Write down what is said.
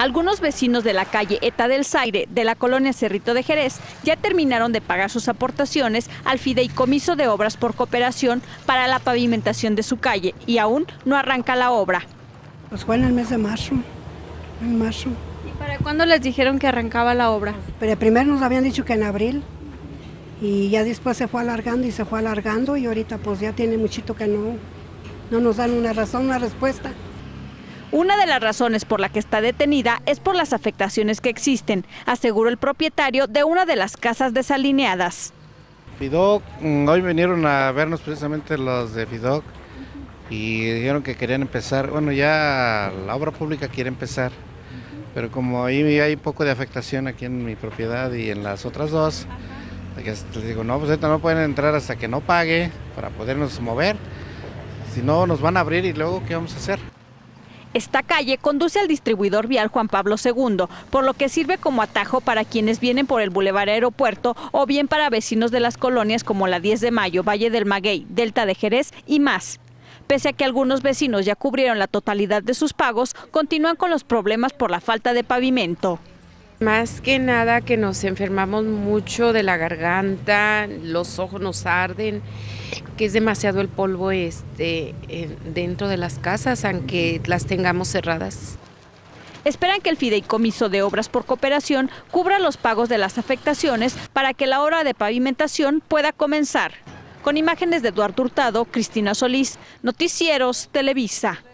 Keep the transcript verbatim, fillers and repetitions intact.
Algunos vecinos de la calle Eta del Zaire, de la colonia Cerrito de Jerez, ya terminaron de pagar sus aportaciones al Fideicomiso de Obras por Cooperación para la pavimentación de su calle y aún no arranca la obra. Pues fue en el mes de marzo, en marzo. ¿Y para cuándo les dijeron que arrancaba la obra? Pero primero nos habían dicho que en abril y ya después se fue alargando y se fue alargando y ahorita pues ya tiene muchito que no, no nos dan una razón, una respuesta. Una de las razones por la que está detenida es por las afectaciones que existen, aseguró el propietario de una de las casas desalineadas. FIDOC, hoy vinieron a vernos precisamente los de FIDOC y dijeron que querían empezar, bueno ya la obra pública quiere empezar, pero como ahí hay poco de afectación aquí en mi propiedad y en las otras dos, les digo, no, pues ahorita no pueden entrar hasta que no pague para podernos mover, si no nos van a abrir y luego ¿qué vamos a hacer? Esta calle conduce al distribuidor vial Juan Pablo segundo, por lo que sirve como atajo para quienes vienen por el Boulevard Aeropuerto o bien para vecinos de las colonias como la diez de mayo, Valle del Maguey, Delta de Jerez y más. Pese a que algunos vecinos ya cubrieron la totalidad de sus pagos, continúan con los problemas por la falta de pavimento. Más que nada que nos enfermamos mucho de la garganta, los ojos nos arden, que es demasiado el polvo este, dentro de las casas, aunque las tengamos cerradas. Esperan que el Fideicomiso de Obras por Cooperación cubra los pagos de las afectaciones para que la obra de pavimentación pueda comenzar. Con imágenes de Eduardo Hurtado, Cristina Solís, Noticieros Televisa.